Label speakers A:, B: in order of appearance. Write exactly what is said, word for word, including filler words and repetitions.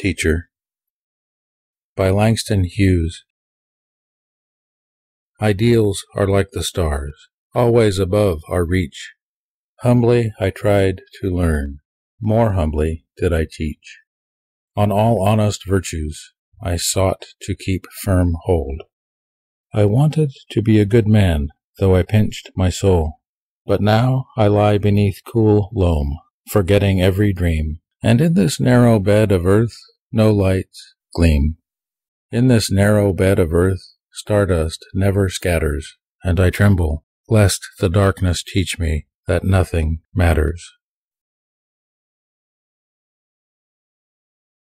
A: Teacher by Langston Hughes. Ideals are like the stars, always above our reach. Humbly I tried to learn, more humbly did I teach. On all honest virtues I sought to keep firm hold. I wanted to be a good man, though I pinched my soul. But now I lie beneath cool loam, forgetting every dream, and in this narrow bed of earth no lights gleam. In this narrow bed of earth stardust never scatters, and I tremble, lest the darkness teach me that nothing matters.